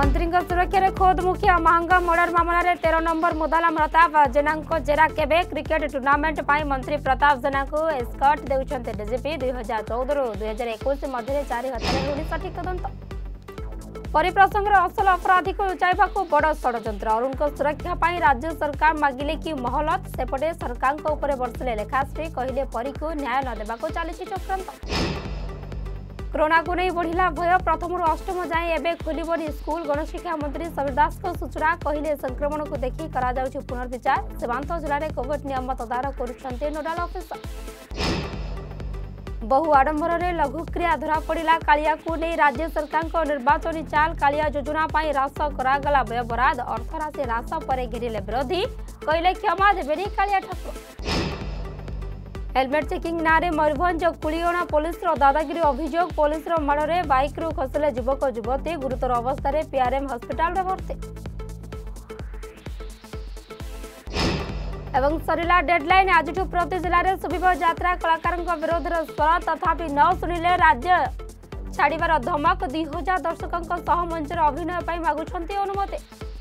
मंत्री सुरक्षा खोद मुखिया महंगा मर्डर मामलें 13 नंबर मुदाला प्रताप जेना जेरा केबे क्रिकेट टूर्नामेंट पर मंत्री प्रताप जेना को एस्कॉर्ट देउछन्ते डीजीपी 2014 रु 2021 मध्य 4 हत्या सठिक तदंत परिप्रसंगर असल अपराधी को लुचाइबा बड़ षड्यंत्र अरुण को सुरक्षा पाई राज्य सरकार मागिले कि महलत सेपटे सरकार को ऊपर बरसिले लेखाश्री कहले परी को न्याय न देबा को चली चक्रांत कोरोना को नहीं बढ़िला भय प्रथम अष्टम जाए एवं खोलबनी स्कूल गणशिक्षा मंत्री समीर दास को सूचना कहले संक्रमण को देखि करा जाउछि पुनर्विचार सीमांत जिले में कोविड नियम तदारख करुछन्ते नोडाल ऑफिसर बहु आडंबर में लघुक्रिया धरा पड़ा कालिया को नहीं राज्य सरकार को निर्वाचन चाल कालिया योजना ह्रास करागला व्यय बराद अर्थराशि ह्रास पर घेरिले विरोधी कहले क्षमा देवेनी कालिया ठाकुर हेलमेट चेकिंग नारे मयूरभंज कुलियोना पुलिस दादागिरी अभियोग पुलिस माड़ में बाइक रु खसिले युवक युवती गुरुतर अवस्था पीआरएम हस्पिटाल में भर्ती एवं सरिला डेडलाइन आज प्रति जिले में शुभ यात्रा कलाकार विरोध में स्वर तथापि न शुणिले राज्य छाड़बार धमक 2000 दर्शकों मंचर अभिनय मागुंट अनुमति।